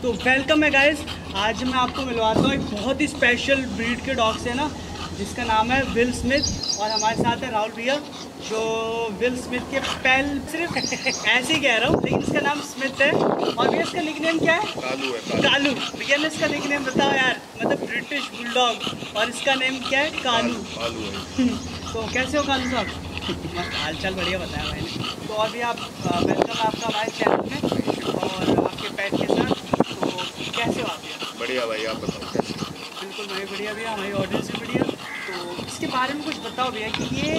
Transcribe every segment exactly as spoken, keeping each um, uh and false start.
तो वेलकम है गाइस। आज मैं आपको मिलवाता हूँ एक बहुत ही स्पेशल ब्रीड के डॉग से ना, जिसका नाम है विल स्मिथ। और हमारे साथ है राहुल भैया, जो विल स्मिथ के पहल सिर्फ ऐसे ही कह रहा हूँ, लेकिन इसका नाम स्मिथ है। और भैया इसका निकनेम क्या है? कालू है। कालू। भैया ने इसका निकनेम बताओ यार, मतलब ब्रिटिश बुलडॉग, और इसका नेम क्या है? कालू। कालू है। तो कैसे हो कालू साहब? मस्त हाल चाल बढ़िया बताया भाई ने। तो अभी आप वेलकम आपका हमारे चैनल में और आपके पेट के साथ। तो कैसे हो आप भैया? बढ़िया भाई, आप बताओ कैसे? बिल्कुल भाई बढ़िया भैया, हमारी ऑडियंस भी बढ़िया। तो इसके बारे में कुछ बताओ भैया कि ये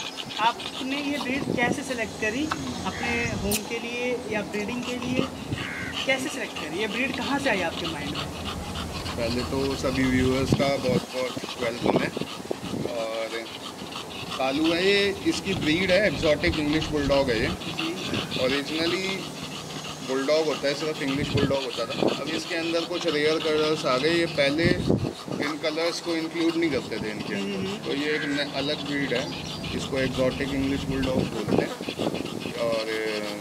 आपने ये ब्रीड कैसे सेलेक्ट करी अपने होम के लिए या ब्रीडिंग के लिए, कैसे सेलेक्ट करी? ये ब्रीड कहाँ से आई आपके माइंड में? पहले तो सभी व्यूअर्स का बहुत बहुत वेलकम है। और कालू है ये, इसकी ब्रीड है एक्जॉटिक इंग्लिश बुलडॉग है ये। ओरिजिनली बुलडॉग होता है, सिर्फ इंग्लिश बुलडॉग होता था। अब इसके अंदर कुछ रेयर कलर्स आ गए। ये पहले इन कलर्स को इंक्लूड नहीं करते थे इनके अंदर, तो ये एक अलग ब्रीड है। इसको एक्जॉटिक इंग्लिश बुलडॉग बोलते हैं। और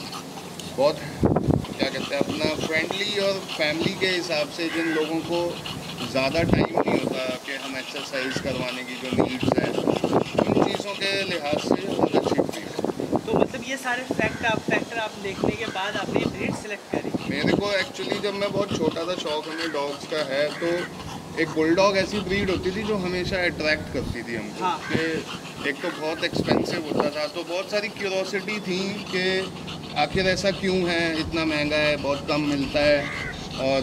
बहुत क्या कहते हैं, अपना फ्रेंडली और फैमिली के हिसाब से, जिन लोगों को ज़्यादा टाइम नहीं होता कि हम एक्सरसाइज करवाने की जो नीड्स हैं, उन चीज़ों के लिहाज से बहुत अच्छी ब्रीड है। तो मतलब ये सारे फैक्ट आप फैक्टर आप देखने के बाद आपने ब्रीड सेलेक्ट करी? मेरे को एक्चुअली जब मैं बहुत छोटा था, शौक हमें डॉग्स का है, तो एक बुलडॉग ऐसी ब्रीड होती थी जो हमेशा अट्रैक्ट करती थी हमको। हाँ। कि एक तो बहुत एक्सपेंसिव होता था, तो बहुत सारी क्यूरोसिटी थी कि आखिर ऐसा क्यों है, इतना महंगा है, बहुत कम मिलता है। और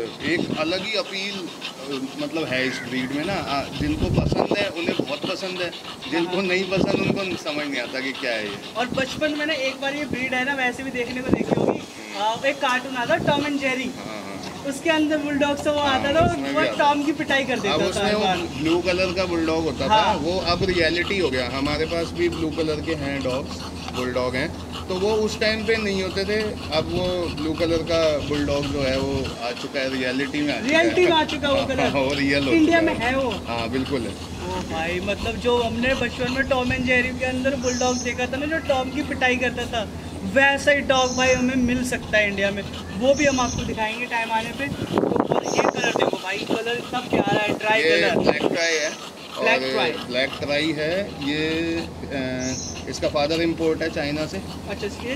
एक अलग ही अपील मतलब है इस ब्रीड में ना। जिनको पसंद है उन्हें बहुत पसंद है, जिनको नहीं पसंद उनको समझ नहीं आता कि क्या है ये। और बचपन में ना एक बार ये ब्रीड है ना, वैसे भी देखने को देखी होगी, एक कार्टून आता टॉम एंड जेरी, उसके अंदर बुलडॉग से वो आता था, वो टॉम की पिटाई कर देता था। अब उसमें वो ब्लू कलर का बुलडॉग होता हाँ। था, वो अब रियलिटी हो गया। हमारे पास भी ब्लू कलर के हैं डॉग्स, बुलडॉग हैं, तो वो उस टाइम पे नहीं होते थे। अब वो ब्लू कलर का बुलडॉग जो है वो आ चुका है, रियलिटी में आ चुका रियलिटी में आ चुका वो कलर। वो रियल हो इंडिया में है वो। हाँ बिल्कुल है। ओ भाई, मतलब जो हमने बचपन में टॉम एंड जेरी के अंदर बुलडॉग देखा था ना, जो टॉम की पिटाई करता था, वैसा ही डॉग भाई हमें मिल सकता है इंडिया में। वो भी हम आपको दिखाएंगे टाइम आने पे। तो और ये कलर देखो भाई, कलर इतना प्यारा है, ड्राई कलर, ब्लैक ट्राई है। ब्लैक ट्राई ब्लैक ट्राई है ये। आ, इसका फादर इम्पोर्ट है चाइना से। अच्छा, ये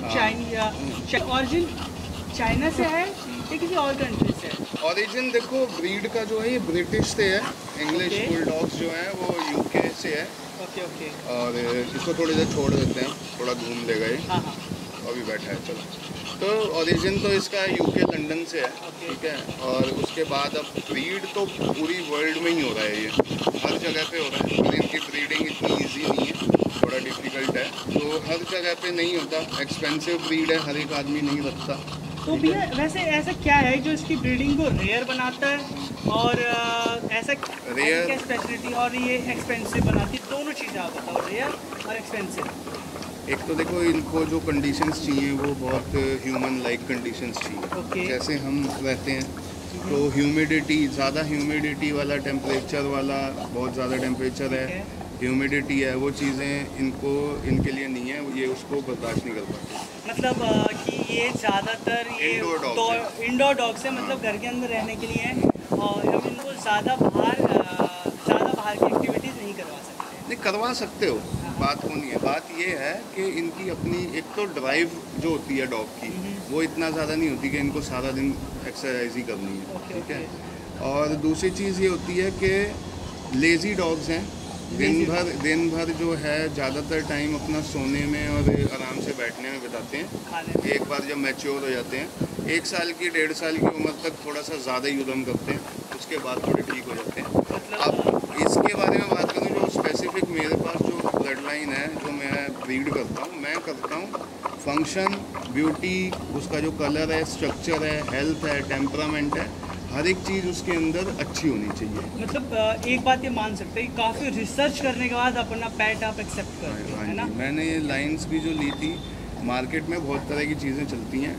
चाइना ऑरिजिन चाइना से है या किसी और कंट्री से है? ओरिजिन देखो ब्रीड का जो है ये ब्रिटिश से है। English Okay. बुलडॉग्स जो हैं वो यूके से है। Okay okay. और इसको थोड़ी देर छोड़ देते हैं, थोड़ा घूम लेगा ये। हाँ हाँ। अभी बैठा है, चलो। तो ओरिजिन तो इसका यूके लंदन से है। Okay. ठीक है। और उसके बाद अब ब्रीड तो पूरी वर्ल्ड में ही हो रहा है, ये हर जगह पे हो रहा है। पर इनकी ब्रीडिंग इतनी ईजी नहीं है, थोड़ा डिफिकल्ट है, तो हर जगह पे नहीं होता। एक्सपेंसिव ब्रीड है, हर एक आदमी नहीं रखता। तो भैया वैसे ऐसा क्या है जो इसकी ब्रीडिंग को रेयर बनाता है, और आ, ऐसा Rare- क्या स्पेशलिटी, और ये एक्सपेंसिव बनाती है? दोनों चीज़ें आप बताओ, रेयर और एक्सपेंसिव। एक तो देखो, इनको जो कंडीशंस चाहिए वो बहुत ह्यूमन लाइक कंडीशंस चाहिए। Okay. जैसे हम रहते हैं, तो ह्यूमिडिटी, ज़्यादा ह्यूमिडिटी वाला, टेम्परेचर वाला, बहुत ज़्यादा टेम्परेचर है, Okay. ह्यूमिडिटी है, वो चीज़ें इनको इनके लिए नहीं है, ये उसको बर्दाश्त नहीं कर पाते। मतलब आ, कि ये ज़्यादातर ये Indoor dogs तो हैं। इंडोर डॉग्स है, मतलब घर के अंदर रहने के लिए है, और हम इनको ज़्यादा बाहर ज़्यादा बाहर की एक्टिविटीज़ नहीं करवा सकते। नहीं, करवा सकते हो, बात वो नहीं है। बात ये है कि इनकी अपनी एक तो ड्राइव जो होती है डॉग की, वो इतना ज़्यादा नहीं होती कि इनको सारा दिन एक्सरसाइज ही करनी है। Okay, ठीक है। और दूसरी चीज़ ये होती है कि लेज़ी डॉग्स हैं, दिन भर दिन भर जो है ज़्यादातर टाइम अपना सोने में और आराम से बैठने में बिताते हैं। खाने एक बार जब मैच्योर हो जाते हैं, एक साल की डेढ़ साल की उम्र तक थोड़ा सा ज़्यादा ही उद्यम करते हैं, उसके बाद थोड़े ठीक हो जाते हैं। अब इसके बारे में बात करूँ, जो स्पेसिफिक मेरे पास जो ब्लड लाइन है, जो मैं ब्रीड करता हूँ, मैं करता हूँ फंक्शन, ब्यूटी, उसका जो कलर है, स्ट्रक्चर है, हेल्थ है, टेम्परामेंट है, हर एक चीज़ उसके अंदर अच्छी होनी चाहिए। मतलब एक बात ये मान सकते हैं, काफ़ी रिसर्च करने के बाद अपना पेट आप एक्सेप्ट करते हो, है ना? मैंने ये लाइंस भी जो ली थी, मार्केट में बहुत तरह की चीज़ें चलती हैं,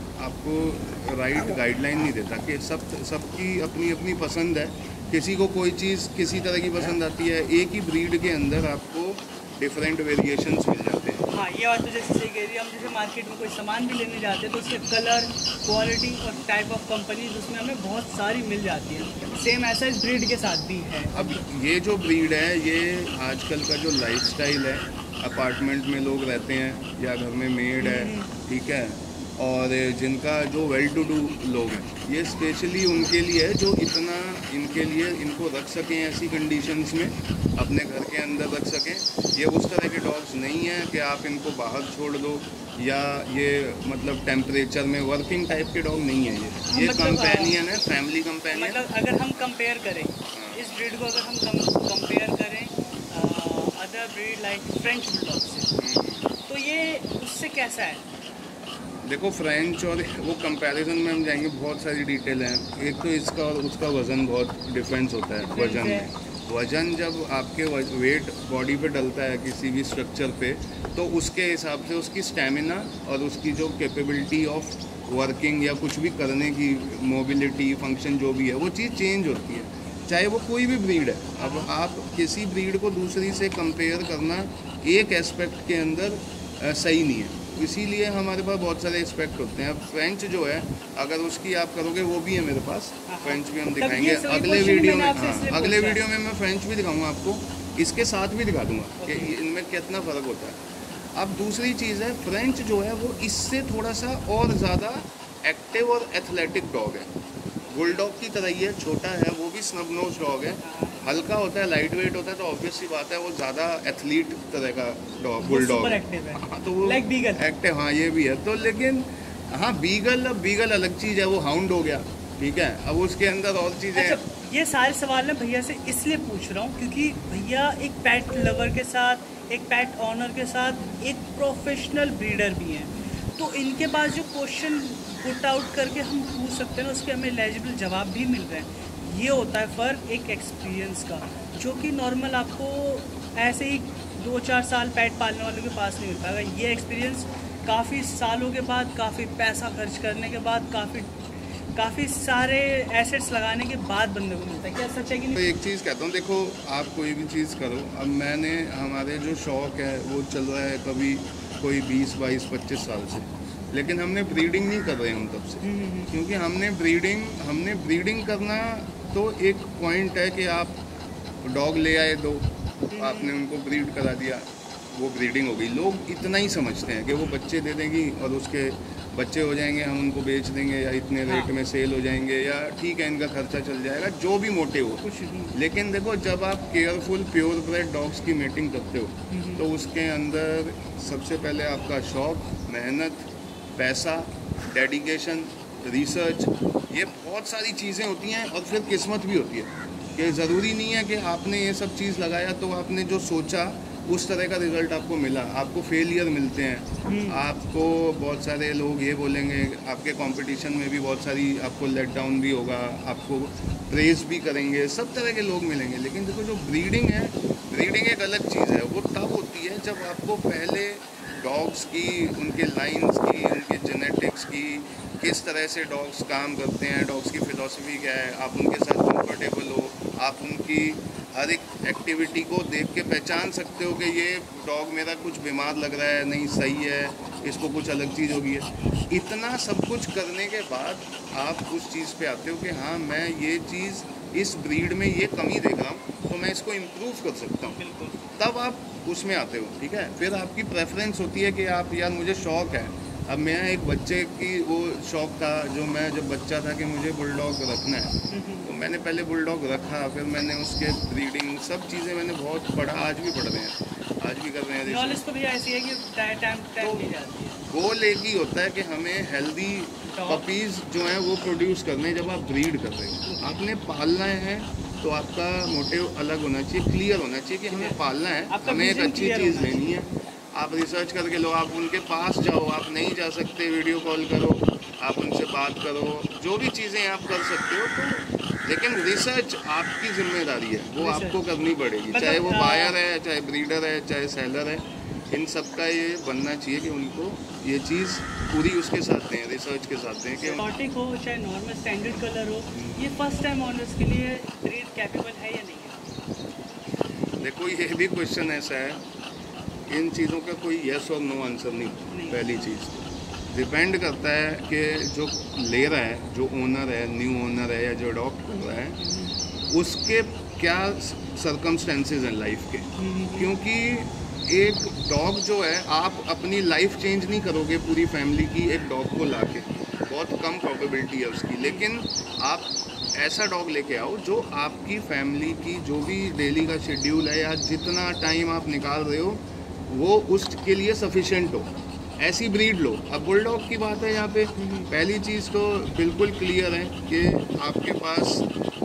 आपको राइट गाइडलाइन नहीं देता कि सब सबकी अपनी अपनी पसंद है। किसी को कोई चीज़ किसी तरह की पसंद आती है। एक ही ब्रीड के अंदर आपको डिफरेंट वेरिएशंस मिल जाते हैं। हाँ, ये बात तो जैसे सही कह रही है। हम जैसे मार्केट में कोई सामान भी लेने जाते हैं तो उसके कलर, क्वालिटी और टाइप ऑफ कंपनीज उसमें हमें बहुत सारी मिल जाती है। सेम ऐसा इस ब्रीड के साथ भी है। अब ये जो ब्रीड है, ये आजकल का जो लाइफस्टाइल है, अपार्टमेंट में लोग रहते हैं या घर में मेड है, ठीक है, और जिनका जो वेल टू डू लोग हैं, ये स्पेशली उनके लिए है जो इतना इनके लिए इनको रख सकें ऐसी कंडीशंस में, अपने घर के अंदर रख सकें। ये उस तरह के डॉग्स नहीं हैं कि आप इनको बाहर छोड़ दो, या ये मतलब टेम्परेचर में वर्किंग टाइप के डॉग नहीं है। ये ये मतलब, कंपेनियन है, फैमिली कंपेनियन। मतलब अगर हम कंपेयर करें इस ब्रीड को, अगर हम कंपेयर करें other breed like French bulldog से, तो ये उससे कैसा है? देखो, फ्रेंच और वो कंपैरिजन में हम जाएंगे, बहुत सारी डिटेल हैं। एक तो इसका और उसका वज़न बहुत डिफरेंस होता है वज़न में। वज़न जब आपके वेट बॉडी पे डलता है किसी भी स्ट्रक्चर पे, तो उसके हिसाब से उसकी स्टैमिना और उसकी जो कैपेबिलिटी ऑफ वर्किंग या कुछ भी करने की मोबिलिटी फंक्शन जो भी है, वो चीज़ चेंज होती है, चाहे वो कोई भी ब्रीड है। अब आप किसी ब्रीड को दूसरी से कंपेयर करना एक एस्पेक्ट के अंदर आ, सही नहीं है। इसीलिए हमारे पास बहुत सारे एस्पेक्ट होते हैं। अब फ्रेंच जो है, अगर उसकी आप करोगे, वो भी है मेरे पास, फ्रेंच भी हम दिखाएंगे अगले वीडियो में। हाँ, अगले वीडियो में मैं फ्रेंच भी दिखाऊंगा आपको, इसके साथ भी दिखा दूंगा कि इनमें कितना फ़र्क होता है। अब दूसरी चीज़ है, फ्रेंच जो है वो इससे थोड़ा सा और ज़्यादा एक्टिव और एथलेटिक डॉग है। बुलडॉग की तरह ही है, छोटा है, वो भी स्नब नोज डॉग है, हल्का होता है, लाइट वेट होता है, तो ऑब्वियस सी बात है वो ज़्यादा एथलीट तरह का डॉग बुलडॉग है। हाँ, तो वो लाइक बीगल एक्टिव, हाँ ये भी है। तो लेकिन हाँ, बीगल अब बीगल अलग चीज़ है, वो हाउंड हो गया, ठीक है। अब उसके अंदर और चीज़ें। अच्छा, ये सारे सवाल मैं भैया से इसलिए पूछ रहा हूँ क्योंकि भैया एक पेट लवर के साथ, एक पेट ऑनर के साथ एक प्रोफेशनल ब्रीडर भी हैं। तो इनके पास जो क्वेश्चन पुट आउट करके हम पूछ सकते हैं ना, उसके हमें एलिजिबल जवाब भी मिल रहे हैं। ये होता है फ़र्क एक एक्सपीरियंस का, जो कि नॉर्मल आपको ऐसे ही दो चार साल पेट पालने वालों के पास नहीं मिल पाएगा। ये एक्सपीरियंस काफ़ी सालों के बाद, काफ़ी पैसा खर्च करने के बाद, काफ़ी काफ़ी सारे एसेट्स लगाने के बाद बंदे को मिलता है। क्या सच है कि नहीं? तो एक चीज़ कहता हूँ, देखो, आप कोई भी चीज़ करो। अब मैंने, हमारे जो शौक़ है वो चल रहा है कभी कोई बीस बाईस पच्चीस साल से, लेकिन हमने ब्रीडिंग नहीं कर रहे हम तब से, क्योंकि हमने ब्रीडिंग हमने ब्रीडिंग करना, तो एक पॉइंट है कि आप डॉग ले आए, दो आपने उनको ब्रीड करा दिया, वो ब्रीडिंग हो गई। लोग इतना ही समझते हैं कि वो बच्चे दे देंगी और उसके बच्चे हो जाएंगे, हम उनको बेच देंगे या इतने रेट हाँ। में सेल हो जाएंगे, या ठीक है इनका खर्चा चल जाएगा, जो भी मोटिव हो। लेकिन देखो, जब आप केयरफुल प्योर ब्रेड डॉग्स की मीटिंग करते हो, तो उसके अंदर सबसे पहले आपका शौक़, मेहनत, पैसा, डेडिकेशन, रिसर्च, ये बहुत सारी चीज़ें होती हैं, और फिर किस्मत भी होती है कि ज़रूरी नहीं है कि आपने ये सब चीज़ लगाया तो आपने जो सोचा उस तरह का रिज़ल्ट आपको मिला। आपको फेलियर मिलते हैं, आपको बहुत सारे लोग ये बोलेंगे, आपके कंपटीशन में भी बहुत सारी आपको लेट डाउन भी होगा, आपको प्रेज़ भी करेंगे, सब तरह के लोग मिलेंगे। लेकिन देखो, जो ब्रीडिंग है, ब्रीडिंग एक अलग चीज़ है। वो तब होती है जब आपको पहले डॉग्स की, उनके लाइन्स की, उनके जेनेटिक्स की, किस तरह से डॉग्स काम करते हैं, डॉग्स की फ़िलॉसफी क्या है, आप उनके साथ कंफर्टेबल हो, आप उनकी हर एक एक्टिविटी को देख के पहचान सकते हो कि ये डॉग मेरा कुछ बीमार लग रहा है, नहीं सही है, इसको कुछ अलग चीज़ होगी है। इतना सब कुछ करने के बाद आप उस चीज़ पे आते हो कि हाँ, मैं ये चीज़ इस ब्रीड में ये कमी देख रहा हूँ, तो मैं इसको इम्प्रूव कर सकता हूँ। बिल्कुल। तब आप उसमें आते हो, ठीक है। फिर आपकी प्रेफरेंस होती है कि आप, यार मुझे शौक़ है। अब मैं एक बच्चे की, वो शौक़ था जो मैं जब बच्चा था कि मुझे बुलडॉग रखना है, तो मैंने पहले बुलडॉग रखा, फिर मैंने उसके ब्रीडिंग सब चीज़ें मैंने बहुत पढ़ा, आज भी पढ़ रहे हैं, आज भी कर रहे हैं। नॉलेज तो भैया ऐसी है कि टाइम टाइम दी जाती है। गोल एक ही होता है कि हमें हेल्दी पपीज़ जो हैं वो प्रोड्यूस करने। जब आप ब्रीड कर रहे हो, आपने पालना है, तो आपका मोटिव अलग होना चाहिए, क्लियर होना चाहिए कि हमें पालना है, हमें एक अच्छी चीज़ लेनी है। आप रिसर्च करके लो, आप उनके पास जाओ, आप नहीं जा सकते वीडियो कॉल करो, आप उनसे बात करो, जो भी चीज़ें आप कर सकते हो। तो लेकिन रिसर्च आपकी जिम्मेदारी है, वो आपको करनी पड़ेगी, चाहे वो बायर है, चाहे ब्रीडर है, चाहे सेलर है। इन सब का ये बनना चाहिए कि उनको ये चीज़ पूरी उसके साथ दें, रिसर्च के साथ दें कि एक्सोटिक हो चाहे नॉर्मल स्टैंडर्ड कलर हो, ये फर्स्ट टाइम ऑनर्स के लिए ब्रीड कैपेबल है या नहीं है? देखो, ये भी क्वेश्चन ऐसा है इन चीज़ों का कोई यस और नो आंसर नहीं, नहीं। पहली चीज़ डिपेंड करता है कि जो ले रहा है, जो ओनर है, न्यू ओनर है या जो अडॉप्ट कर रहा है, उसके क्या सर्कमस्टेंसेस हैं लाइफ के। क्योंकि एक डॉग जो है, आप अपनी लाइफ चेंज नहीं करोगे पूरी फैमिली की एक डॉग को लाके, बहुत कम प्रोबेबिलिटी है उसकी। लेकिन आप ऐसा डॉग लेके आओ जो आपकी फैमिली की जो भी डेली का शेड्यूल है या जितना टाइम आप निकाल रहे हो वो उसके लिए सफिशेंट हो, ऐसी ब्रीड लो। अब बुलडॉग की बात है यहाँ पे, पहली चीज़ तो बिल्कुल क्लियर है कि आपके पास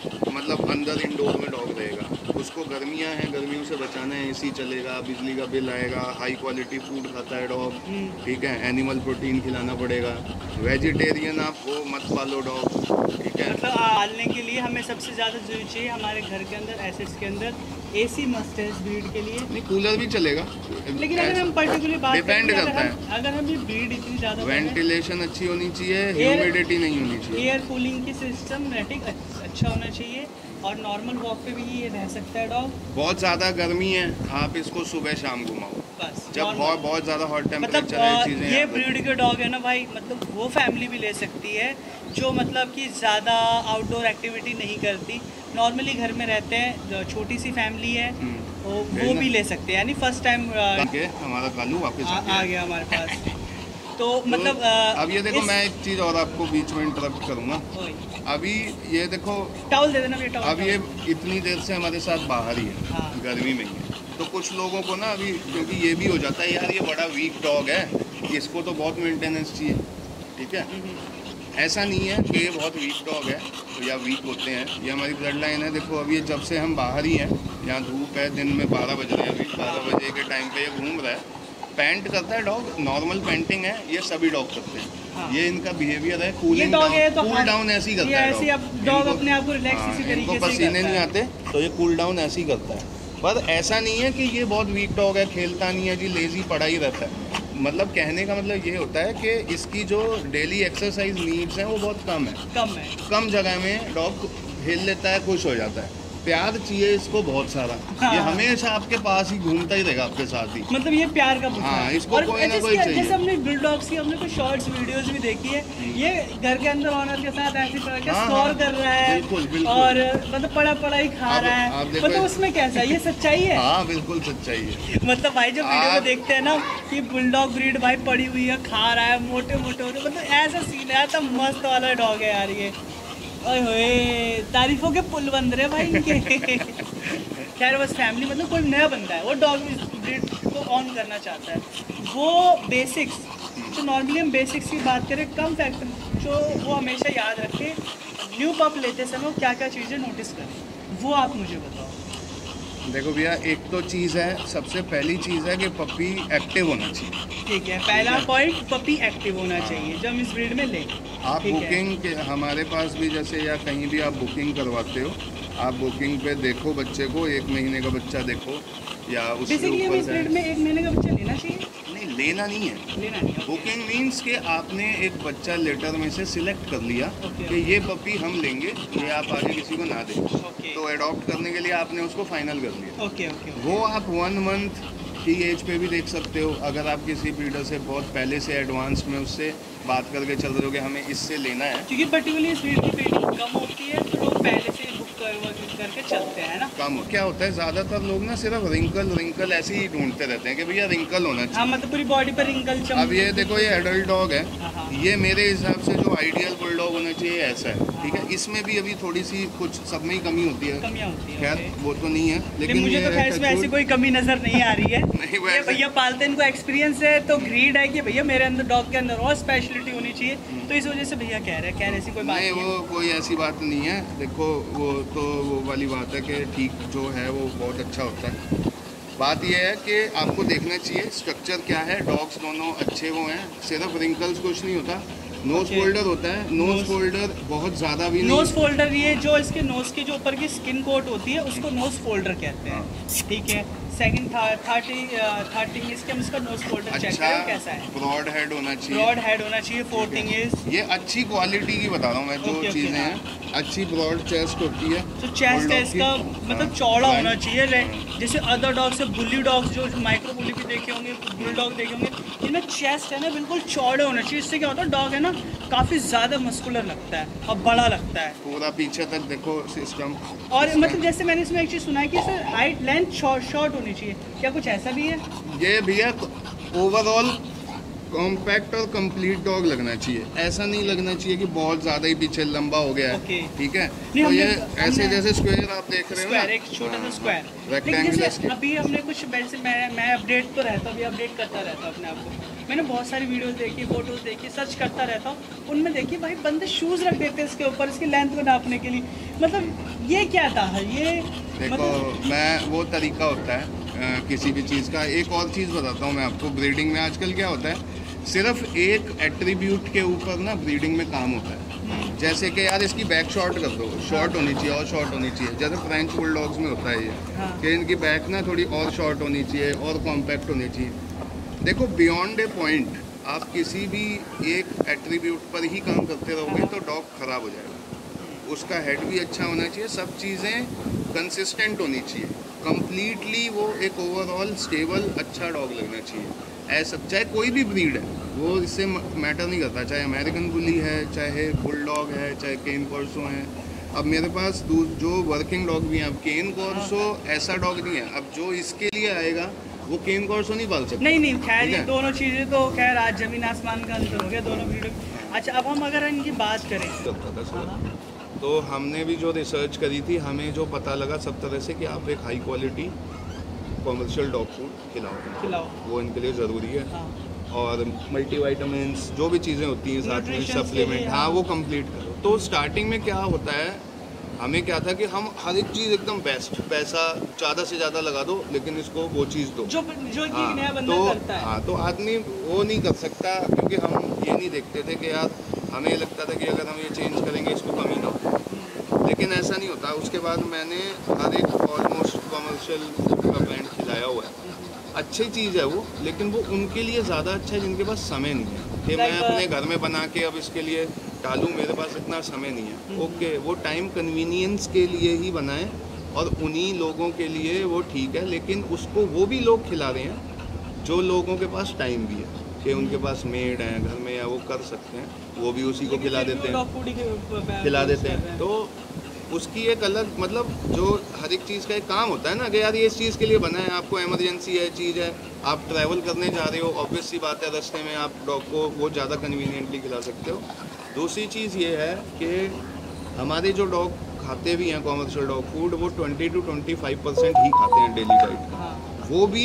मतलब अंदर इंडोर में डॉग रहेगा, उसको गर्मियाँ हैं, गर्मियों से बचाना है, एसी चलेगा, बिजली का बिल आएगा, हाई क्वालिटी फूड खाता है डॉग, ठीक है, एनिमल प्रोटीन खिलाना पड़ेगा। वेजिटेरियन आप वो मत पालो डॉग, ठीक है। मतलब पालने के लिए हमें सबसे ज़्यादा जरूरी चाहिए हमारे घर के अंदर, एसेट्स के अंदर एसी मस्ट है इस ब्रीड के लिए। नहीं, कूलर भी चलेगा, लेकिन अगर हम पर्टिकुलर बात डिपेंड करता है, अगर हम ये ब्रीड इतनी ज़्यादा वेंटिलेशन अच्छी होनी चाहिए, ह्यूमिडिटी नहीं होनी चाहिए, एयर कूलिंग की सिस्टम रेटिंग अच्छा होना चाहिए, और नॉर्मल वॉक पे भी ये रह सकता है डॉग। बहुत ज़्यादा गर्मी है, आप इसको सुबह शाम घुमाओ बस। जब बहुत बहुत ज़्यादा हॉट टेम्परेचर मतलब है, चीज़ें ये ब्रीड के डॉग है ना भाई, मतलब वो फैमिली भी ले सकती है जो मतलब कि ज़्यादा आउटडोर एक्टिविटी नहीं करती, नॉर्मली घर में रहते हैं, छोटी सी फैमिली है, वो वो भी ले सकते हैं। यानी फर्स्ट टाइम हमारा कालू वापस आ गया हमारे पास। तो मतलब तो अब ये देखो, मैं एक चीज़ और आपको बीच में इंटरप्ट करूँगा। अभी ये देखो, टॉवल दे देना ये टॉवल। अब ये इतनी देर से हमारे साथ बाहर ही है, हाँ। गर्मी में ही है, तो कुछ लोगों को ना अभी क्योंकि ये भी हो जाता है यार ये बड़ा वीक डॉग है, इसको तो बहुत मेंटेनेंस चाहिए, ठीक है। ऐसा नहीं है कि ये बहुत वीक डॉग है तो या वीक होते हैं, ये हमारी ब्लड लाइन है। देखो अभी ये जब से हम बाहर ही हैं, यहाँ धूप है, दिन में बारह बज रहे हैं, अभी बारह बजे के टाइम पे ये घूम रहा है, पैंट करता है डॉग, नॉर्मल पेंटिंग है, ये सभी डॉग करते हैं। हाँ। ये इनका बिहेवियर है, कूलिंग डाउन, तो कूल डाउन ऐसे ही करता है ऐसे अब डॉग अपने आप को रिलैक्स इसी तरीके से करता है, पसीने नहीं आते तो ये कूल डाउन ऐसे ही करता है। पर ऐसा नहीं है कि ये बहुत वीक डॉग है, खेलता नहीं है जी, लेजी पड़ा ही रहता है। मतलब कहने का मतलब ये होता है कि इसकी जो डेली एक्सरसाइज नीड्स हैं वो बहुत कम है, कम है, कम जगह में डॉग हिल लेता है, खुश हो जाता है। प्यार चाहिए इसको बहुत सारा, हाँ। ये हमेशा आपके पास ही घूमता ही रहेगा आपके साथ ही, मतलब ये प्यार का बुखार। हाँ, इसको कोई ना कोई चाहिए। जैसे हमने बुलडॉग्स की हमने कुछ शॉर्ट्स वीडियोस भी देखी है, ये घर के अंदर ऑनर के साथ ऐसी तरह के स्कोर कर रहा है, बिल्कुल, बिल्कुल। और मतलब पड़ा पड़ा ही खा रहा है, मतलब उसमें कैसा, ये सच्चाई है? हाँ बिल्कुल सच्चाई है। मतलब भाई जो वीडियो में देखते हैं ना कि बुलडॉग ब्रीड भाई पड़ी हुई है, खा रहा है, मोटे मोटे होते, मतलब ऐसा सीन है, तो मस्त वाला डॉग है यार ये। ओए होए, तारीफों के पुल बन रहे भाई इनके। खैर बस फैमिली मतलब कोई नया बंदा है, वो डॉग ब्रीड को ऑन करना चाहता है, वो बेसिक्स जो नॉर्मली हम बेसिक्स की बात करें, कम फैक्टर जो वो हमेशा याद रखें, न्यू पप लेते समय क्या क्या चीज़ें नोटिस करें, वो आप मुझे बताओ। देखो भैया, एक तो चीज़ है, सबसे पहली चीज़ है कि पपी एक्टिव होना चाहिए, ठीक है, पहला पॉइंट पपी एक्टिव होना चाहिए जब हम इस ब्रीड में लें। आप बुकिंग के हमारे पास भी जैसे या कहीं भी आप बुकिंग करवाते हो, आप बुकिंग पे देखो बच्चे को, एक महीने का बच्चा देखो या उससे ऊपर इस ब्रीड में एक महीने का बच्चा लेना चाहिए? नहीं, लेना नहीं है, लेना नहीं है। बुकिंग मीन्स कि आपने एक बच्चा लेटर में से सिलेक्ट कर लिया कि ये पपी हम लेंगे, ये आप आगे किसी को ना दें, तो अडॉप्ट करने के लिए आपने उसको फाइनल कर लिया। Okay okay. वो आप वन मंथ की एज पे भी देख सकते हो, अगर आप किसी ब्रीडर से बहुत पहले से एडवांस में उससे बात करके चल रहे हो कि हमें इससे लेना है, क्योंकि पर्टिकुलरली इस ब्रीड की ब्रीडिंग कम होती है तो लोग पहले से बुक कर करके चलते हैं ना। कम क्या होता है, ज़्यादातर लोग ना सिर्फ रिंकल रिंकल ऐसे ही ढूंढते रहते हैं कि भैया रिंकल होना चाहिए। हाँ, मतलब पूरी बॉडी पर रिंकल चमक। अब ये देखो, ये एडल्ट डॉग है, ये मेरे हिसाब से जो आइडियल बुलडॉग होना चाहिए ऐसा है, ठीक है। इसमें भी अभी थोड़ी सी कुछ सब में ही कमी होती है, कमियां होती है, खैर वो तो नहीं है, लेकिन मुझे तो खैर इसमें ऐसी कोई कमी नजर नहीं आ रही है। नहीं, ये भैया पालते हैं, इनको एक्सपीरियंस है, तो ग्रीड है कि भैया मेरे अंदर डॉग के अंदर और स्पेशलिटी होनी चाहिए, तो इस वजह से भैया कह रहे हैं, कह रहे ऐसी कोई बात नहीं, वो कोई ऐसी बात नहीं है। देखो वो तो वो वाली बात है कि ठीक जो है वो बहुत अच्छा होता है। बात यह है कि आपको देखना चाहिए स्ट्रक्चर क्या है, डॉग्स दोनों अच्छे वो हैं, सिर्फ रिंकल्स कुछ नहीं होता, नोज okay. फोल्डर होता है, नोज फोल्डर बहुत ज़्यादा भी नहीं। नोज फोल्डर, ये जो इसके नोज की जो ऊपर की स्किन कोट होती है उसको नोज फोल्डर कहते हैं, ठीक है। सेकंड थर्टी थर्टी इसके हम इसका नोज फोल्डर चेक करें कैसा है। ब्रॉड हेड होना चाहिए, ब्रॉड हेड होना चाहिए। फोर थिंग इज ये अच्छी क्वालिटी की बता रहा हूँ मैं जो okay, चीज़ें okay, हैं, अच्छी ब्रॉड चेस्ट होती है। तो चेस्ट है इसका मतलब चौड़ा होना चाहिए। जैसे अदर डॉग से बुली डॉग्स जो माइक्रो बुली भी देखे होंगे, बुल डॉग देखे होंगे, इनमें चेस्ट है ना बिल्कुल चौड़ा होना चाहिए। इससे क्या होता है डॉग है ना काफ़ी ज़्यादा मस्कुलर लगता है और बड़ा लगता है। पूरा पीछे तक देखो सिस्टम। और मतलब जैसे मैंने इसमें एक चीज़ सुना है कि sir height length short short होनी चाहिए, क्या कुछ ऐसा भी है? ये भैया ओवरऑल कॉम्पैक्ट और कंप्लीट डॉग लगना चाहिए, ऐसा नहीं लगना चाहिए कि बहुत ज़्यादा ही पीछे लंबा हो गया है। okay. ठीक है, तो ये ऐसे जैसे स्क्वायर आप देख रहे हो ना, एक छोटा सा स्क्वायर। रेक्टेंगुलर। अभी हमने कुछ वैसे मैं मैं अपडेट तो रहता हूँ, अभी अपडेट करता रहता हूँ अपने आप को। मैंने बहुत सारी वीडियोस देखी, फोटोज देखी, सर्च करता रहता हूँ, उनमें देखी भाई बंदे शूज़ रख देते हैं इसके ऊपर इसकी लेंथ को नापने के लिए। मतलब ये क्या था ये? देखो मतलब... मैं वो तरीका होता है आ, किसी भी चीज़ का। एक और चीज़ बताता हूँ मैं आपको, ब्रीडिंग में आजकल क्या होता है, सिर्फ एक एट्रीब्यूट के ऊपर ना ब्रीडिंग में काम होता है। जैसे कि यार इसकी बैक शॉर्ट कर दो, शॉर्ट होनी चाहिए और शॉर्ट होनी चाहिए। जैसे फ्रेंच बुलडॉग्स में होता है ये हाँ। कि इनकी बैक ना थोड़ी और शॉर्ट होनी चाहिए और कॉम्पैक्ट होनी चाहिए। देखो बियॉन्ड ए पॉइंट आप किसी भी एक एट्रीब्यूट पर ही काम करते रहोगे तो डॉग ख़राब हो जाएगा। उसका हेड भी अच्छा होना चाहिए, सब चीज़ें कंसिस्टेंट होनी चाहिए, कंप्लीटली वो एक ओवरऑल स्टेबल अच्छा डॉग लगना चाहिए। ऐसा चाहे कोई भी ब्रीड है वो इससे मैटर नहीं करता, चाहे अमेरिकन बुली है, चाहे बुलडॉग है, चाहे केन कॉर्सो है। अब मेरे पास जो वर्किंग डॉग भी हैं, अब केन कॉर्सो ऐसा डॉग नहीं है, अब जो इसके लिए आएगा वो केन कॉर्सो नहीं पाल सकता। नहीं नहीं खैर ये दोनों चीज़ें तो खैर आज जमीन आसमान का अंतर हो गया दोनों वीडियो। अच्छा अब हम अगर इनकी बात करें तो हमने भी जो रिसर्च करी थी, हमें जो पता लगा सब तरह से कि आप एक high quality commercial dog food खिलाओ खिलाओ वो इनके लिए ज़रूरी है। हाँ। और मल्टीविटामिन्स जो भी चीज़ें होती हैं साथ में सप्लीमेंट, हाँ वो कंप्लीट करो। तो स्टार्टिंग में क्या होता है, हमें क्या था कि हम हर एक चीज़ एकदम बेस्ट, पैसा ज़्यादा से ज़्यादा लगा दो लेकिन इसको वो चीज़ दो जो जो हाँ, नया बंदा तो करता है। हाँ तो आदमी वो नहीं कर सकता, क्योंकि हम ये नहीं देखते थे कि यार हमें लगता था कि अगर हम ये चेंज करेंगे इसको कमी ना हो, लेकिन ऐसा नहीं होता। उसके बाद मैंने हर एक ऑलमोस्ट कॉमर्शियल का ब्रांड खिलाया हुआ है, अच्छी चीज़ है वो, लेकिन वो उनके लिए ज़्यादा अच्छा है जिनके पास समय नहीं है कि मैं अपने घर में बना के अब इसके लिए डालूँ, मेरे पास इतना समय नहीं है। ओके, वो टाइम कन्वीनियंस के लिए ही बनाए और उन्हीं लोगों के लिए वो ठीक है, लेकिन उसको वो भी लोग खिला रहे हैं जो लोगों के पास टाइम भी है कि उनके पास मेड है घर में या वो कर सकते हैं, वो भी उसी को खिला देते हैं खिला देते हैं तो उसकी एक अलग मतलब जो हर एक चीज़ का एक काम होता है ना कि यार ये इस चीज़ के लिए बना है, आपको इमरजेंसी है चीज़ है, आप ट्रैवल करने जा रहे हो, ऑब्वियस सी बात है रास्ते में आप डॉग को वो ज़्यादा कन्वीनियंटली खिला सकते हो। दूसरी चीज़ ये है कि हमारे जो डॉग खाते भी हैं कॉमर्शियल डॉग फूड, वो twenty two twenty five percent ही खाते हैं डेली डाइट का। वो भी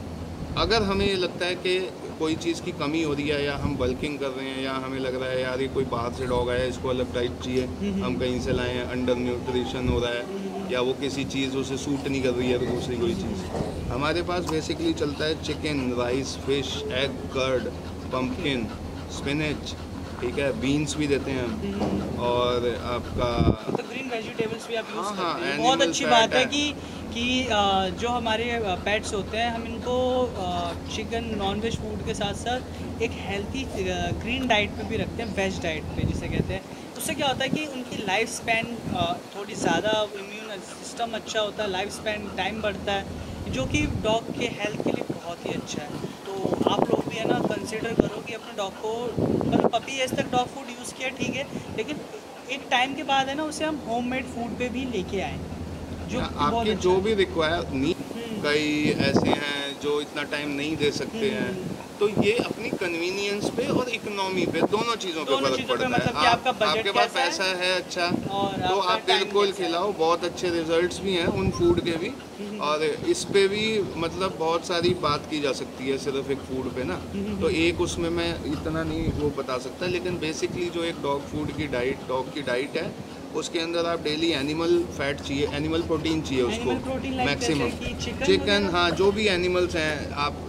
अगर हमें ये लगता है कि कोई चीज़ की कमी हो रही है या हम बल्किंग कर रहे हैं या हमें लग रहा है यार ये कोई बाहर से डॉग आया है इसको अलग डाइट चाहिए, हम कहीं से लाए हैं, अंडर न्यूट्रिशन हो रहा है या वो किसी चीज़ उसे सूट नहीं कर रही है तो दूसरी कोई चीज़, हमारे पास बेसिकली चलता है chicken, rice, fish, egg, curd, pumpkin, spinach, ठीक है, बीन्स भी देते हैं हम, और आपका तो ग्रीन वेजिटेबल्स भी आप यूज़ हाँ, करते हैं। हाँ, बहुत अच्छी बात है है कि कि जो हमारे पेट्स होते हैं हम इनको चिकन नॉनवेज फूड के साथ साथ एक हेल्थी ग्रीन डाइट पे भी रखते हैं, वेज डाइट पे जिसे कहते हैं। उससे क्या होता है कि उनकी लाइफ स्पैन थोड़ी ज़्यादा, इम्यून सिस्टम अच्छा होता है, लाइफ स्पैन टाइम बढ़ता है, जो कि डॉग के हेल्थ के लिए बहुत ही अच्छा है। तो आप लोग भी है ना कंसिडर करो कि अपने डॉग को, मतलब पपी एज तक डॉग फूड यूज़ किया ठीक है, लेकिन एक टाइम के बाद है ना उसे हम होममेड फूड पे भी लेके आएँ जो आपकी अच्छा जो भी रिक्वायर नीड। कई ऐसे हैं जो इतना टाइम नहीं दे सकते हैं, तो ये अपनी कन्वीनियंस पे और इकोनॉमी पे दोनों चीज़ों पे फर्क पड़ता है। मतलब आप, आपका बजट आपके पास पैसा है, है अच्छा तो आप टाइम बिल्कुल खिलाओ, बहुत अच्छे रिजल्ट्स भी हैं उन फूड के भी, और इस पे भी मतलब बहुत सारी बात की जा सकती है सिर्फ एक फूड पे ना, तो एक उसमें मैं इतना नहीं वो बता सकता, लेकिन बेसिकली जो एक डॉग फूड की डाइट, डॉग की डाइट है, उसके अंदर आप डेली एनिमल फैट चाहिए, एनिमल प्रोटीन चाहिए उसको मैक्सिमम, चिकन, हाँ जो भी एनिमल्स हैं आप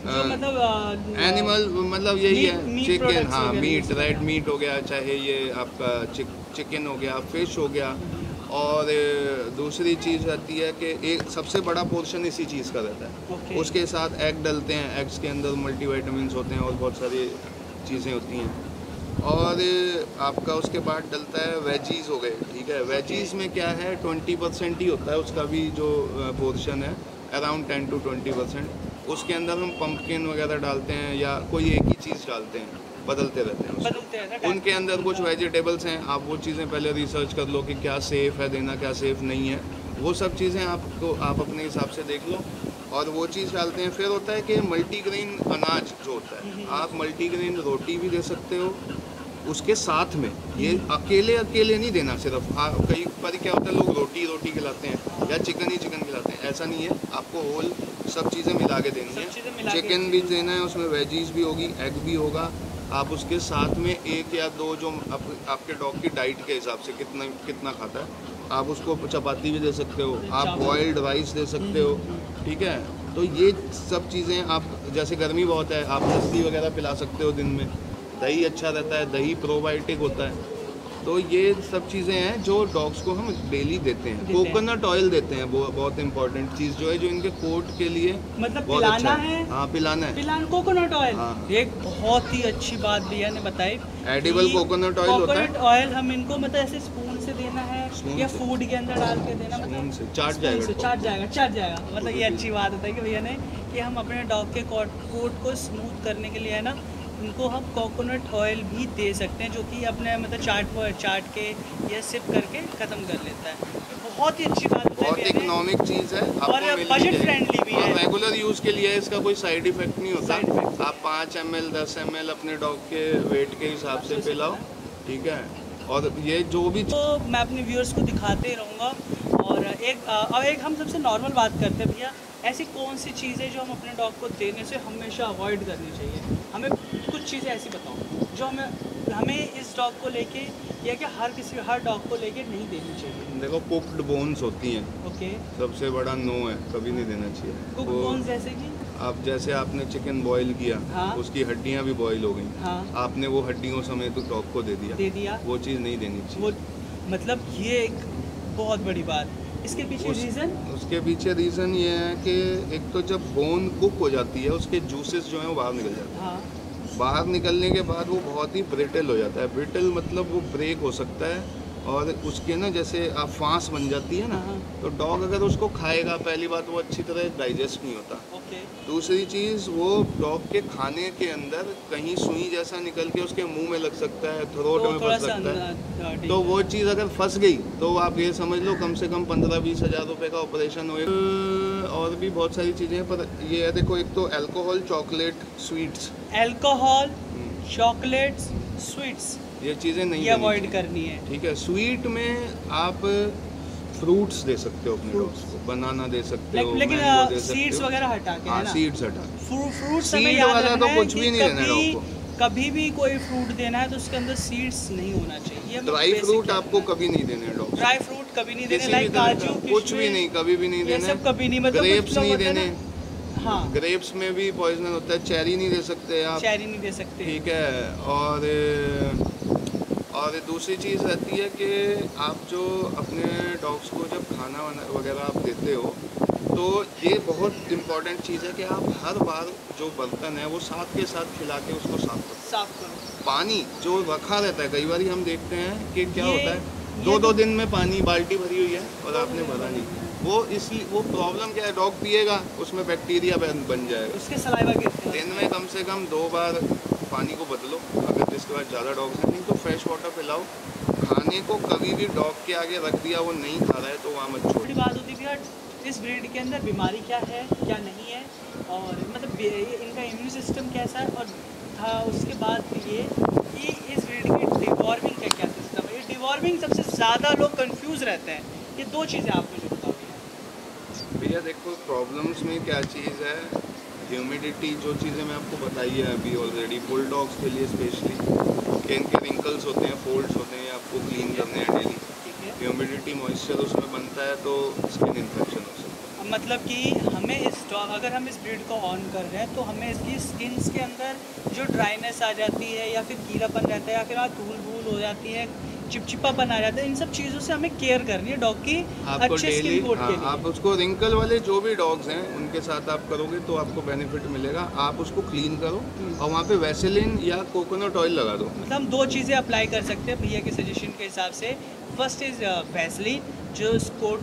मतलब एनिमल मतलब यही है, चिकन, हाँ मीट, रेड मीट हो गया, चाहे ये आपका चिक, चिकन हो गया, फिश हो गया, और दूसरी चीज़ रहती है कि एक सबसे बड़ा पोर्शन इसी चीज़ का रहता है। okay. उसके साथ एग डलते हैं, एग्स के अंदर मल्टीविटामिन्स होते हैं और बहुत सारी चीज़ें होती हैं। और आपका उसके बाद डलता है वेजीज़ हो गए, ठीक है। वेजीज़ में क्या है, ट्वेंटी परसेंट ही होता है उसका भी जो पोर्शन है, around ten to twenty percent. उसके अंदर हम पम्पकिन वगैरह डालते हैं या कोई एक ही चीज़ डालते हैं, बदलते रहते हैं बदलते हैं। उनके अंदर कुछ वेजिटेबल्स हैं, आप वो चीज़ें पहले रिसर्च कर लो कि क्या सेफ़ है देना, क्या सेफ़ नहीं है। वो सब चीज़ें आपको आप अपने हिसाब से देख लो और वो चीज़ डालते हैं। फिर होता है कि मल्टीग्रेन अनाज जो होता है, आप मल्टीग्रेन रोटी भी दे सकते हो उसके साथ में। ये अकेले अकेले नहीं देना सिर्फ। आप कई बार क्या होता है, लोग रोटी रोटी खिलाते हैं या चिकन ही चिकन खिलाते हैं, ऐसा नहीं है। आपको होल सब चीज़ें मिला के देनी है। चिकन भी देना है, उसमें वेजीज भी होगी, एग भी होगा। आप उसके साथ में एक या दो जो आप, आपके डॉग की डाइट के हिसाब से कितना कितना खाता है, आप उसको चपाती भी दे सकते हो, आप बॉइल्ड राइस दे सकते हो, ठीक है। तो ये सब चीज़ें आप, जैसे गर्मी बहुत है, आप लस्सी वगैरह पिला सकते हो दिन में। दही अच्छा रहता है, दही प्रोबायोटिक होता है। तो ये सब चीज़ें हैं जो डॉग्स को हम डेली देते हैं। कोकोनट ऑयल देते हैं, वो बहुत इंपॉर्टेंट चीज़ जो है, जो इनके कोट के लिए मतलब बहुत पिलाना अच्छा है। हाँ पिलाना है, पिलाना कोकोनट ऑयल। हाँ। एक बहुत ही अच्छी बात भैया ने बताई, एडिबल कोकोनट ऑयल होता है। कोकोनट ऑयल हम इनको मतलब ऐसे स्पून से देना है या फूड के अंदर डाल के देना, मतलब से चाट जाएगा चाट जाएगा चाट जाएगा मतलब ये अच्छी बात होता है कि भैया ने कि हम अपने डॉग के कोट को स्मूथ करने के लिए है ना, उनको हम कोकोनट ऑयल भी दे सकते हैं, जो कि अपने मतलब चाट पर चाट के या सिप करके ख़त्म कर लेता है। बहुत ही अच्छी बात है, बहुत इकोनॉमिक चीज़ है और बजट फ्रेंडली भी है। रेगुलर यूज़ के लिए इसका कोई साइड इफेक्ट नहीं होता। आप पाँच एम एल दस एम एल अपने डॉग के वेट के हिसाब से पिलाओ, ठीक है। और ये जो भी तो मैं अपने व्यूअर्स को दिखाते रहूँगा। और एक अब एक हम सबसे नॉर्मल बात करते हैं भैया, ऐसी कौन सी चीज़ें जो हम अपने डॉग को देने से हमेशा अवॉइड करनी चाहिए? हमें कुछ चीज़ें ऐसी बताओ जो हमें हमें इस डॉग को लेके या कि हर किसी हर डॉग को लेके नहीं देनी चाहिए। देखो, कुक्ड बोन्स होती हैं, ओके, सबसे बड़ा नो है, कभी नहीं देना चाहिए। कुक्ड बोन्स जैसे कि आप जैसे आपने चिकन बॉईल किया, हाँ? उसकी हड्डियाँ भी बॉईल हो गई, हाँ? आपने वो हड्डियों समेत डॉग को दे दिया दे दिया वो चीज़ नहीं देनी चाहिए। वो मतलब ये एक बहुत बड़ी बात। इसके पीछे उस, रीज़न उसके पीछे रीज़न ये है कि एक तो जब बोन कुक हो जाती है, उसके जूसेस जो हैं वो बाहर निकल जाते हैं। हाँ, बाहर निकलने के बाद वो बहुत ही ब्रिटल हो जाता है। ब्रिटल मतलब वो ब्रेक हो सकता है और उसके ना जैसे आप फांस बन जाती है ना, हाँ। तो डॉग अगर उसको खाएगा, पहली बात वो अच्छी तरह डाइजेस्ट नहीं होता। ओके, दूसरी चीज़, वो डॉग के खाने के अंदर कहीं सुई जैसा निकल के उसके मुंह में लग सकता है, थ्रोट तो में थोड़ा फंस सा सकता है। अंदर- तो वो चीज़ अगर फंस गई तो आप ये समझ लो कम से कम पंद्रह बीस हज़ार रुपये का ऑपरेशन होएगा। और भी बहुत सारी चीज़ें हैं, पर ये है देखो, एक तो alcohol, chocolate, sweets, alcohol, chocolates, sweets, ये चीज़ें नहीं ये अवॉइड करनी है। ठीक है। स्वीट में आप फ्रूट्स दे सकते हो अपने डॉग्स को, बनाना दे सकते हो, लेकिन मैंगो दे सकते सीड्स हो। वगैरह हटा के, है हाँ, ना? सीड्स हटा के। फ्रूट्स Seed हमें याद वाला रखना तो है कुछ कि भी नहीं देना कभी डॉग कभी भी कोई फ्रूट देना है तो उसके अंदर सीड्स नहीं होना चाहिए। ड्राई फ्रूट आपको कभी नहीं देने डॉग, ड्राई फ्रूट कभी नहीं देने, किसी भी लाइक तरह काजू, का कुछ भी नहीं, कभी भी नहीं ये देने। सब कभी नहीं, मतलब कुछ ग्रेप्स लोग नहीं होते हैं देने, ना, हाँ, ग्रेप्स में भी पॉइजन होता है। चेरी नहीं दे सकते आप, चेरी नहीं दे सकते, ठीक है। और और दूसरी चीज़ रहती है कि आप जो अपने डॉग्स को जब खाना वाना वगैरह आप देते हो, तो ये बहुत इम्पॉर्टेंट चीज़ है कि आप हर बार जो बर्तन है वो साथ के साथ खिला के उसको साफ करो। साफ करो। पानी जो रखा रहता है, कई बार हम देखते हैं कि क्या ये- होता है, ये दो दो तो- दिन में पानी बाल्टी भरी हुई है और आपने भरा नहीं। वो इसलिए वो प्रॉब्लम क्या है, डॉग पिएगा उसमें बैक्टीरिया बन बन जाएगा। उसके सलाइवा गिरते हैं। दिन में कम से कम दो बार पानी को बदलो, अगर इसके बाद ज़्यादा डॉग्स हैं। नहीं तो फ्रेश वाटर पिलाओ। खाने को कभी भी डॉग के आगे रख दिया, वो नहीं खा रहा है तो वहाँ मत छोड़ो। छोटी बात होती है यार, इस ब्रीड के अंदर बीमारी क्या है क्या नहीं है, और मतलब ये- इनका इम्यून सिस्टम कैसा है, और था उसके बाद ये कि इस ब्रीड की डिवॉर्मिंग का क्या सिस्टम है। ये डिवॉर्मिंग सबसे ज़्यादा लोग कंफ्यूज रहते हैं। ये दो चीज़ें आप मुझे बताओ भैया। देखो, प्रॉब्लम्स में क्या चीज़ है, ह्यूमिडिटी, जो चीज़ें मैं आपको बताई है अभी ऑलरेडी, बुल डॉग्स के लिए स्पेशली, कि इनके रिंकल्स होते हैं, फोल्ड्स होते हैं, आपको क्लीन करने हैं डेली। ठीक है, ह्यूमिडिटी, मॉइस्चर उसमें बनता है तो स्किन इन्फेक्शन हो सकता है। मतलब कि हमें इस डॉग अगर हम इस ब्रीड को ऑन कर रहे हैं तो हमें इसकी स्किन्स के अंदर जो ड्राइनेस आ जाती है या फिर गीलापन रहता है या फिर आज धूल धूल हो जाती है, चिपचिपा बना जाता है, इन सब चीज़ों से हमें केयर करनी है डॉग की आपको अच्छे डेली स्किन कोट हाँ, के लिए। आप उसको रिंकल वाले जो भी डॉग्स हैं उनके साथ आप करोगे तो आपको बेनिफिट मिलेगा। आप उसको क्लीन करो और वहाँ पे वैसेलिन या कोकोनट ऑयल लगा दो। मतलब हम दो चीज़ें अप्लाई कर सकते हैं भैया के सजेशन के हिसाब से। फर्स्ट इज़ वैसलीन, जो कोट